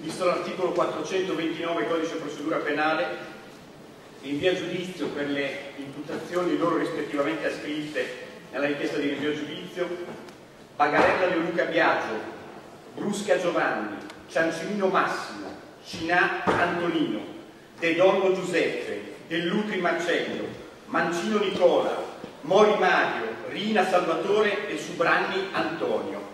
visto l'articolo 429 Codice Procedura Penale, rinvia a giudizio per le imputazioni loro rispettivamente ascritte nella richiesta di rinvio a giudizio: Bagarella Leoluca Biagio, Brusca Giovanni, Ciancimino Massimo, Cinà Antonino, De Donno Giuseppe, Dell'Utri Marcello, Mancino Nicola, Mori Mario, Rina Salvatore e Subranni Antonio.